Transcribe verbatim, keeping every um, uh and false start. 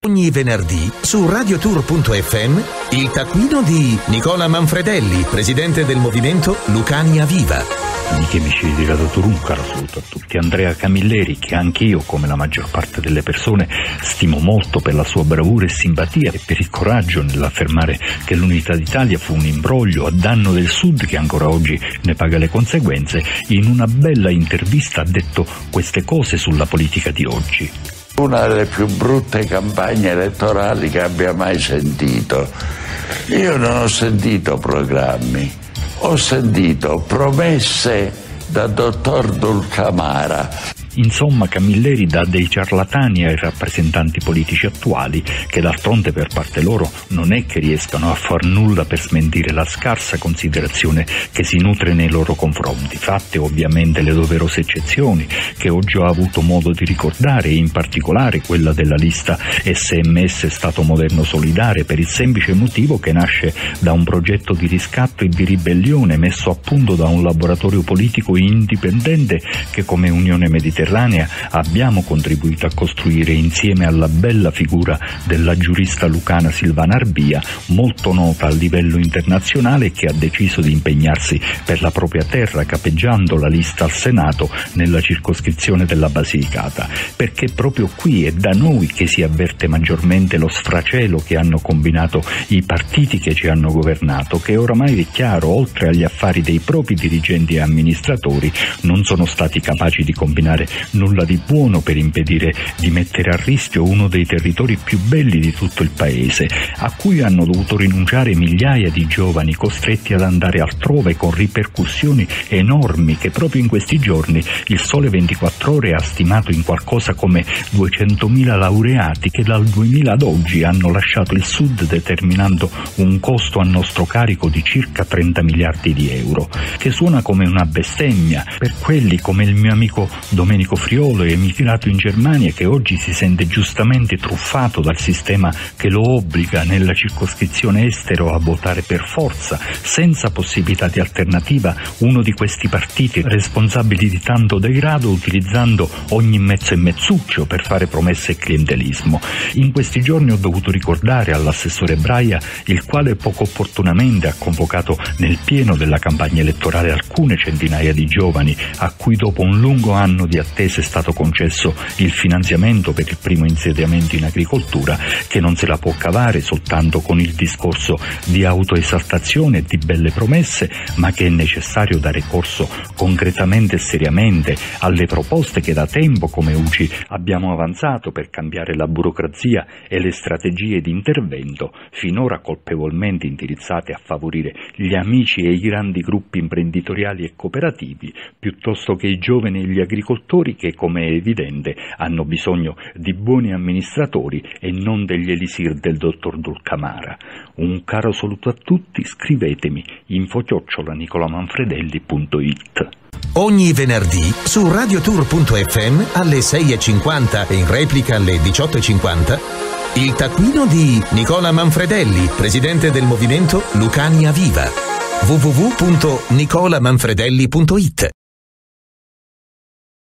Ogni venerdì su radiotour punto effe emme il taccuino di Nicola Manfredelli, presidente del movimento Lucania Viva. Amici e amici di Radio Tour, un caro saluto a tutti. Andrea Camilleri, che anch'io, come la maggior parte delle persone, stimo molto per la sua bravura e simpatia e per il coraggio nell'affermare che l'unità d'Italia fu un imbroglio a danno del Sud che ancora oggi ne paga le conseguenze, in una bella intervista ha detto queste cose sulla politica di oggi. Una delle più brutte campagne elettorali che abbia mai sentito. Io non ho sentito programmi, ho sentito promesse da dottor Dulcamara. Insomma, Camilleri dà dei ciarlatani ai rappresentanti politici attuali, che d'altronde per parte loro non è che riescano a far nulla per smentire la scarsa considerazione che si nutre nei loro confronti, fatte ovviamente le doverose eccezioni che oggi ho avuto modo di ricordare, e in particolare quella della lista esse emme esse Stato Moderno Solidale, per il semplice motivo che nasce da un progetto di riscatto e di ribellione messo a punto da un laboratorio politico indipendente che, come Unione Mediterranea, abbiamo contribuito a costruire insieme alla bella figura della giurista lucana Silvana Arbia, molto nota a livello internazionale, che ha deciso di impegnarsi per la propria terra, capeggiando la lista al Senato nella circoscrizione della Basilicata, perché proprio qui è da noi che si avverte maggiormente lo sfracelo che hanno combinato i partiti che ci hanno governato, che oramai è chiaro, oltre agli affari dei propri dirigenti e amministratori, non sono stati capaci di combinare nulla di buono per impedire di mettere a rischio uno dei territori più belli di tutto il paese, a cui hanno dovuto rinunciare migliaia di giovani costretti ad andare altrove, con ripercussioni enormi che proprio in questi giorni il Sole ventiquattro Ore ha stimato in qualcosa come duecentomila laureati che dal duemila ad oggi hanno lasciato il Sud, determinando un costo a nostro carico di circa trenta miliardi di euro, che suona come una bestemmia per quelli come il mio amico Domenico Friolo, emigrato in Germania, che oggi si sente giustamente truffato dal sistema che lo obbliga nella circoscrizione estero a votare per forza, senza possibilità di alternativa, uno di questi partiti responsabili di tanto degrado, utilizzando ogni mezzo e mezzuccio per fare promesse e clientelismo. In questi giorni ho dovuto ricordare all'assessore Braia, il quale poco opportunamente ha convocato nel pieno della campagna elettorale alcune centinaia di giovani a cui dopo un lungo anno di attesa è stato concesso il finanziamento per il primo insediamento in agricoltura, che non se la può cavare soltanto con il discorso di autoesaltazione e di belle promesse, ma che è necessario dare corso concretamente e seriamente alle proposte che da tempo come U C I abbiamo avanzato per cambiare la burocrazia e le strategie di intervento, finora colpevolmente indirizzate a favorire gli amici e i grandi gruppi imprenditoriali e cooperativi, piuttosto che i giovani e gli agricoltori, che, come è evidente, hanno bisogno di buoni amministratori e non degli elisir del dottor Dulcamara. Un caro saluto a tutti, scrivetemi info chiocciola nicolamanfredelli punto it. Ogni venerdì su radiotour punto effe emme alle sei e cinquanta e in replica alle diciotto e cinquanta il taccuino di Nicola Manfredelli, presidente del movimento Lucania Viva. w w w punto nicola manfredelli punto it